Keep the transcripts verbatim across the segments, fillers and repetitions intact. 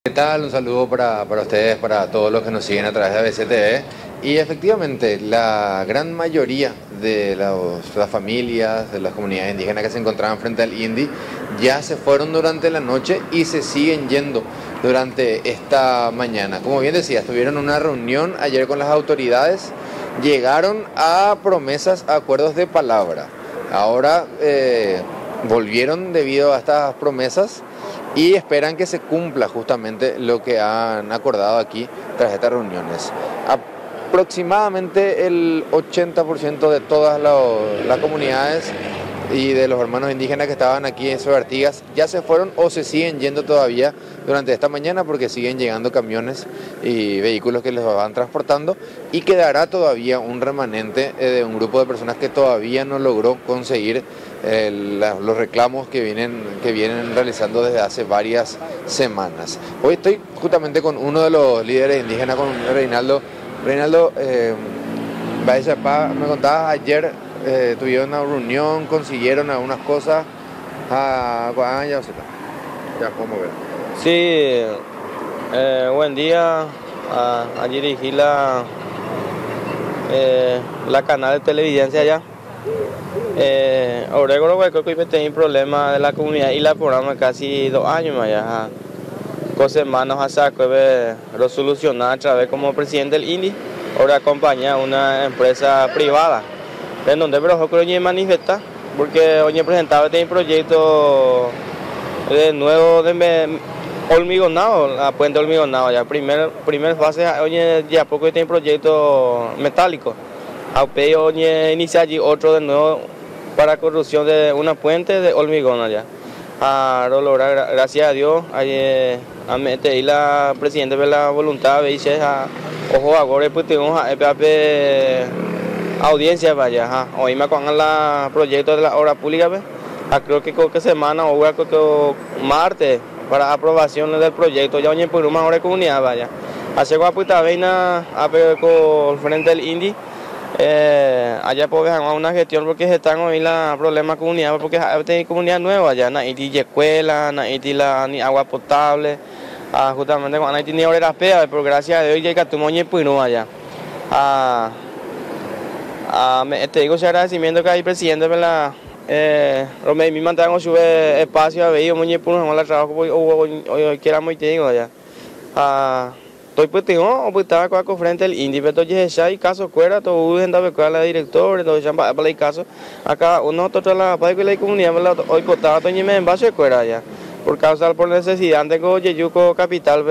¿Qué tal? Un saludo para, para ustedes, para todos los que nos siguen a través de A B C T V. Y efectivamente, la gran mayoría de los- las familias, de las comunidades indígenas que se encontraban frente al INDI, ya se fueron durante la noche y se siguen yendo durante esta mañana. Como bien decía, tuvieron una reunión ayer con las autoridades, llegaron a promesas, a acuerdos de palabra. Ahora eh, volvieron debido a estas promesas y esperan que se cumpla justamente lo que han acordado aquí tras estas reuniones. Aproximadamente el ochenta por ciento de todas lo- las comunidades y de los hermanos indígenas que estaban aquí en Sobre Artigas ya se fueron o se siguen yendo todavía durante esta mañana porque siguen llegando camiones y vehículos que les van transportando, y quedará todavía un remanente eh, de un grupo de personas que todavía no logró conseguir eh, la- los reclamos que vienen, que vienen realizando desde hace varias semanas. Hoy estoy justamente con uno de los líderes indígenas, con Reinaldo. Reinaldo, eh, Baezapá, me contabas ayer, eh, tuvieron una reunión, consiguieron algunas cosas. Ah, ah, ya sé, ya podemos ver. Sí, eh, buen día. Ah, ayer dirigí la, eh, la canal de televidencia allá. Eh, ahora creo que tenía un problema de la comunidad y la programa casi dos años más allá. Con semanas hasta que lo solucionar a través como presidente del INDI. Ahora acompaña a una empresa privada. En donde pero creo que manifiesta porque hoy presentaba este proyecto de nuevo de me, hormigonado, la puente hormigonado ya. Primer, primer fase, hoy ya poco este proyecto metálico. A hoy inicia allí otro de nuevo para construcción de una puente de hormigón allá. A lograr, gracias a Dios, ayer a meter y la presidenta de la voluntad dice a ojo ahora pues tenemos a audiencia vaya, hoy me acuerdan la proyecto de la obra pública, a creo que creo que semana o creo que martes para aprobación del proyecto ya hoy por una hora de comunidad vaya. Hace guapuita veina a ver con frente del INDI. Eh, allá pues hacer una gestión porque se están hoy la problema comunidad porque hay comunidad nueva allá, no hay escuela, no hay la ni agua potable, ah, justamente cuando hay ni obras peas, pero gracias a Dios llega tu moño y no allá. Ah, ah, me, te digo ese agradecimiento que hay presidente de la eh, me mi mantengo sube espacio a ver moño y no la trabajo hoy hoy quiera muy te digo allá. Ah, Tôi bữa tiếng ó bữa ta qua có frente el índice pero ya sai caso cuera to usen da beca la director to chamba para el caso acá uno toda la para que la comunidad hoy potaba to ni me en base cuera ya por causa por necesidad tengo Yeyuco capital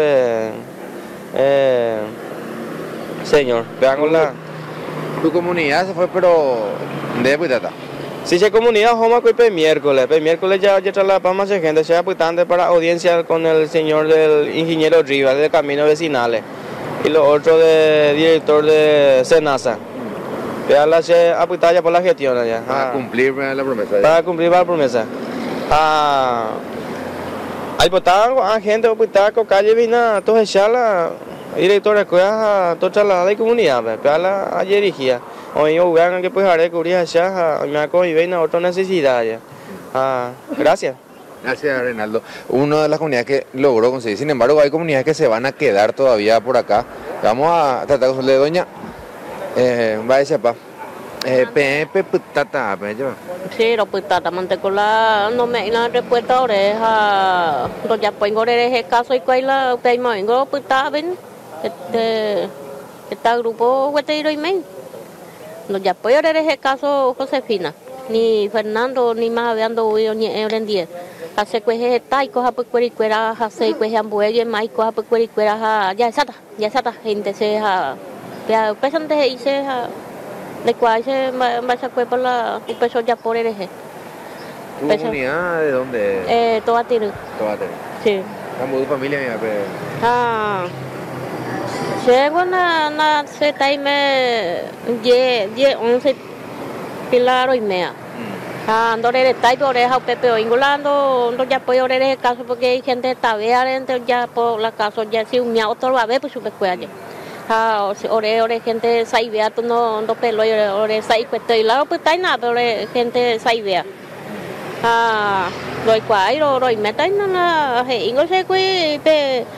eh señor vean la Tu comunidad se fue, pero de Puitata. si se comunidad Homa que pe miércoles, pe miércoles ya ya la pama se gente se apuntando para audiencia con el señor del ingeniero Rivas de Caminos Vecinales y lo otro de director de Senasa. Ya la se apunta ya por la gestión allá. Para Ah, cumplir la promesa. para cumplir la promesa. Ah, hay potango, a gente apunta con calle vina, todo la director de escuela, toda la de comunidad, pe la ayer dirigía. Hoy yo vean que pues haré cubrir allá, me hago y ven a otra necesidad ya. Ah, gracias. Gracias, Reinaldo. Una de las comunidades que logró conseguir. Sin embargo, hay comunidades que se van a quedar todavía por acá. Vamos a tratar con de doña. Eh, va a decir, pa. Eh, Pepe Putata, Pepe. Sí, lo putata mantecola no me la respuesta oreja lo ya pongo oreja caso y cuál te vengo putata ven este este grupo guateiro y men no ya puedo oreja caso Josefina ni Fernando ni más hablando hoy ni en día hace que está y coja por cuericuera hace que ambuelle más coja por cuericuera ya está ya está gente se ha ya pesante dice de cuál se va a sacar por la un peso ya por eje. ¿Tu comunidad de dónde? Eh, toda tiene. Toda tiene. Sí. Estamos de familia, mira, pero... Ah. Llego na na se time ye ye once pilar y mea. Ah, ando de tai por oreja o pepe o ingolando, no ya puedo oreja el caso porque hay gente que está vea entonces ya por la caso ya si un miau otro va a ver pues super cuella. Ah, ore ore gente saibea tu no no pelo ore sai cueto y la pues tai nada pero gente saibea. Ah, rồi quái rồi rồi mẹ tay nó là hệ ingol se quê pe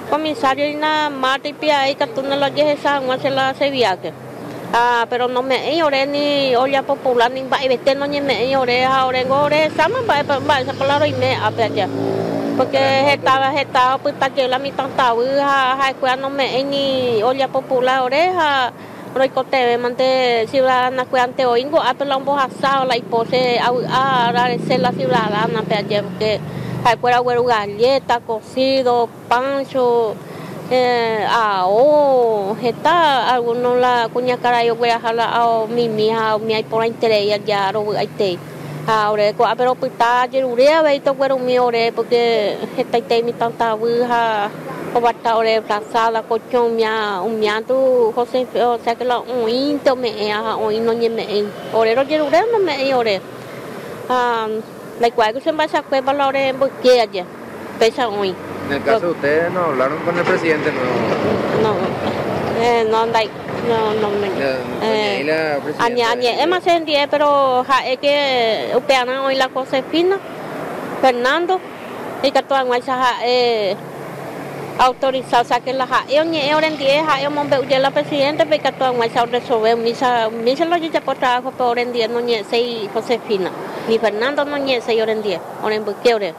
comisario y na mate y pia y catuna la yesa hace la se viaje. Ah, pero no me hay ore ni olla popular ni va y vete no ni me hay ore ahora en ore sama va va esa palabra y me apea porque estaba estaba pues ta que la mi tanta ha ha cuya no me hay ni olla popular oreja Roicote mante ciudadana cuante oingo apela un bojasao la hipose a agradecer la ciudadana porque hay cuera güero galleta cocido pancho eh ao está algunos la cuña cara yo voy a jala a mi mija mi hay por interés ya ro hay te ahora pero pues está yerurea veito güero mi ore porque está te mi tanta buja o bata ore plazada cochón mia un mia tu José o sea que la un into me a un no ni me ore ro yerurea no me ore ah la cual que se va a sacar valores porque allá pesa hoy. En el caso de ustedes, ¿no hablaron con el presidente? No, no, eh, no, no, no, no. Eh, la presidenta. Añe, añe, es más en día, pero es que ustedes hoy la Josefina, Fernando, y que todas las eh autorizado, o sea que la yo ni ahora en día yo me veo la presidenta, porque que todas las resolver misa, misa lo ya por trabajo, pero ahora en día no ni sei Josefina, ni Fernando no ni sei ahora en día, ahora en qué hora.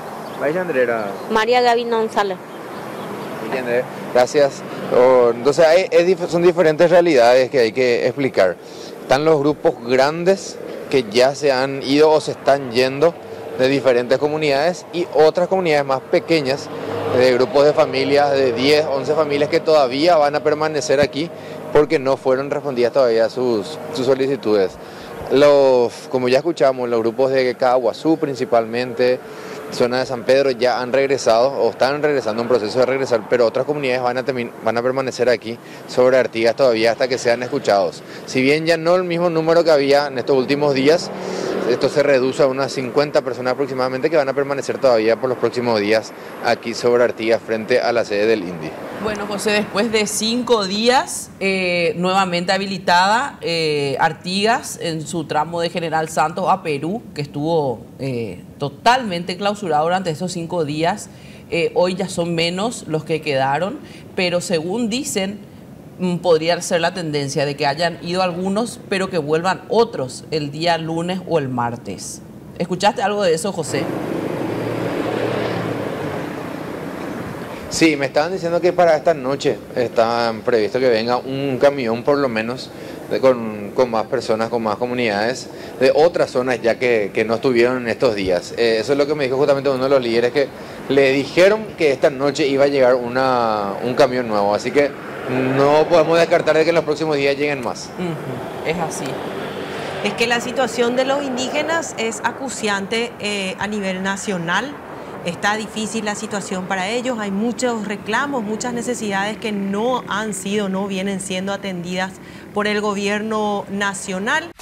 María Gavino González. Gracias. Oh, entonces hay, es, son diferentes realidades que hay que explicar. Están los grupos grandes que ya se han ido o se están yendo de diferentes comunidades y otras comunidades más pequeñas, de grupos de familias de diez, once familias que todavía van a permanecer aquí porque no fueron respondidas todavía sus, sus solicitudes. Los, como ya escuchamos, los grupos de Caguazú principalmente, zona de San Pedro ya han regresado o están regresando en proceso de regresar, pero otras comunidades van a, van a permanecer aquí sobre Artigas todavía hasta que sean escuchados. Si bien ya no el mismo número que había en estos últimos días, esto se reduce a unas cincuenta personas aproximadamente que van a permanecer todavía por los próximos días aquí sobre Artigas frente a la sede del I N D I. Bueno, José, después de cinco días eh, nuevamente habilitada eh, Artigas en su tramo de General Santos a Perú, que estuvo eh, totalmente clausurado durante esos cinco días, eh, hoy ya son menos los que quedaron, pero según dicen, podría ser la tendencia de que hayan ido algunos, pero que vuelvan otros el día lunes o el martes. ¿Escuchaste algo de eso, José? Sí, me estaban diciendo que para esta noche está previsto que venga un camión por lo menos de, con, con más personas, con más comunidades de otras zonas ya que, que no estuvieron en estos días. Eh, eso es lo que me dijo justamente uno de los líderes, que le dijeron que esta noche iba a llegar una, un camión nuevo, así que no podemos descartar de que en los próximos días lleguen más. Uh-huh. Es así. Es que la situación de los indígenas es acuciante eh, a nivel nacional. Está difícil la situación para ellos, hay muchos reclamos, muchas necesidades que no han sido, no vienen siendo atendidas por el gobierno nacional.